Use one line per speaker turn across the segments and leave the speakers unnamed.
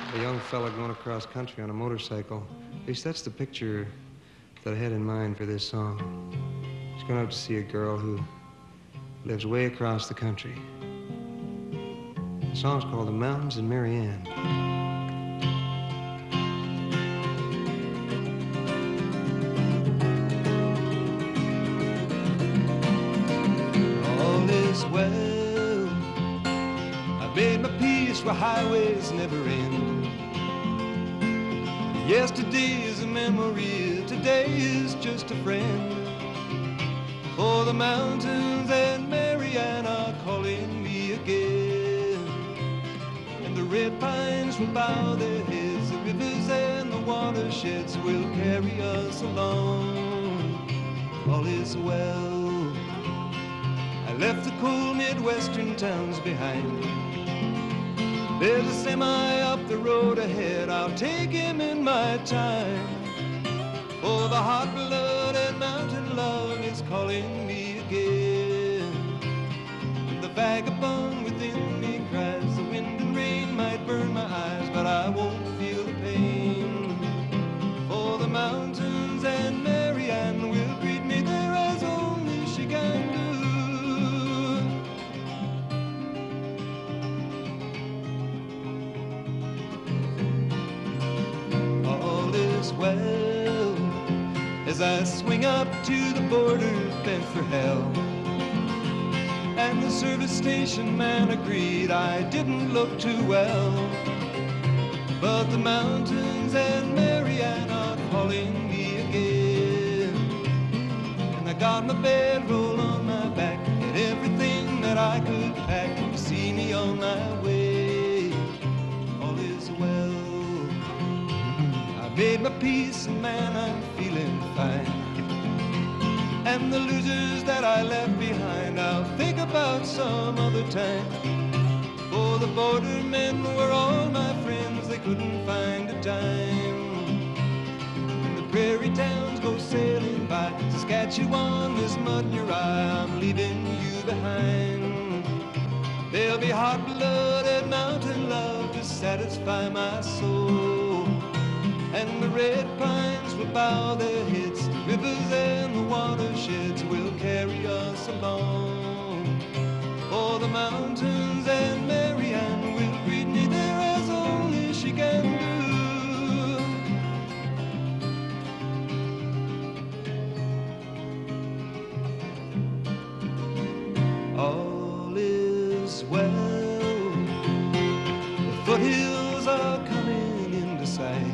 A young fella going across country on a motorcycle. At least that's the picture that I had in mind for this song. He's going out to see a girl who lives way across the country. The song's called The Mountains and Marian. All is well. I made my peace where highways never end. Yesterday is a memory, today is just a friend. For the mountains and Marian are calling me again. And the red pines will bow their heads, the rivers and the watersheds will carry us along. All is well. I left the cool Midwestern towns behind. There's a semi up the road ahead, I'll take him in my time. For the hot blood and mountain love is calling me again. And the vagabond within me cries, the wind and rain might burn my eyes, but I won't feel the pain. For the mountains and Marian will greet me there as only she can do. Well, as I swing up to the border bent for hell, and the service station man agreed I didn't look too well. But the mountains and Marian are calling me again. And I got my bedroll on my back and everything that I could pack to see me on my way. All is well. Made my peace and man, I'm feeling fine. And the losers that I left behind I'll think about some other time. For the border men were all my friends, they couldn't find a dime. And the prairie towns go sailing by, Saskatchewan, this mud in your eye, I'm leaving you behind. There'll be hot-blooded mountain love to satisfy my soul. And the red pines will bow their heads, the rivers and the watersheds will carry us along. For the mountains and Marian will greet me there as only she can do. All is well. The foothills are coming into sight.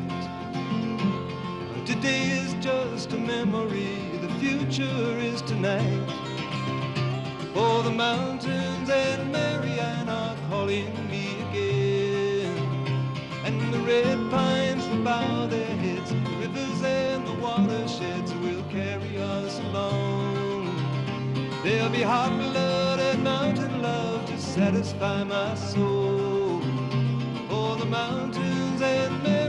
Today is just a memory, the future is tonight. For the mountains and Marian are calling me again. And the red pines will bow their heads, the rivers and the watersheds will carry us along. There'll be hot-blooded mountain love to satisfy my soul. For the mountains and Marian